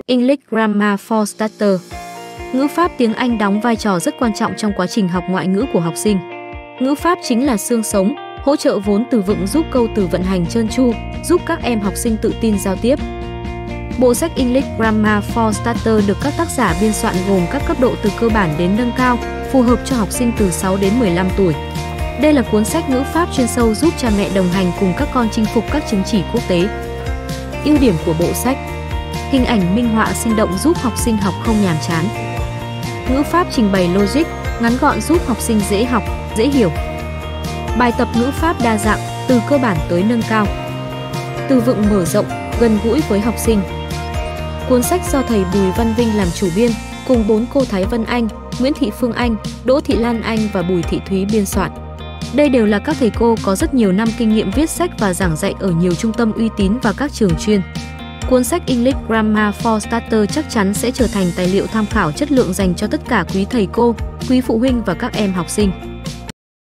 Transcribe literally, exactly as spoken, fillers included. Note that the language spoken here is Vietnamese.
English Grammar for Starters. Ngữ pháp tiếng Anh đóng vai trò rất quan trọng trong quá trình học ngoại ngữ của học sinh. Ngữ pháp chính là xương sống, hỗ trợ vốn từ vựng giúp câu từ vận hành trơn tru, giúp các em học sinh tự tin giao tiếp. Bộ sách English Grammar for Starters được các tác giả biên soạn gồm các cấp độ từ cơ bản đến nâng cao, phù hợp cho học sinh từ sáu đến mười lăm tuổi. Đây là cuốn sách ngữ pháp chuyên sâu giúp cha mẹ đồng hành cùng các con chinh phục các chứng chỉ quốc tế. Ưu điểm của bộ sách: hình ảnh minh họa sinh động giúp học sinh học không nhàm chán. Ngữ pháp trình bày logic, ngắn gọn giúp học sinh dễ học, dễ hiểu. Bài tập ngữ pháp đa dạng, từ cơ bản tới nâng cao. Từ vựng mở rộng, gần gũi với học sinh. Cuốn sách do thầy Bùi Văn Vinh làm chủ biên, cùng bốn cô Thái Vân Anh, Nguyễn Thị Phương Anh, Đỗ Thị Lan Anh và Bùi Thị Thúy biên soạn. Đây đều là các thầy cô có rất nhiều năm kinh nghiệm viết sách và giảng dạy ở nhiều trung tâm uy tín và các trường chuyên. Cuốn sách English Grammar for Starters chắc chắn sẽ trở thành tài liệu tham khảo chất lượng dành cho tất cả quý thầy cô, quý phụ huynh và các em học sinh.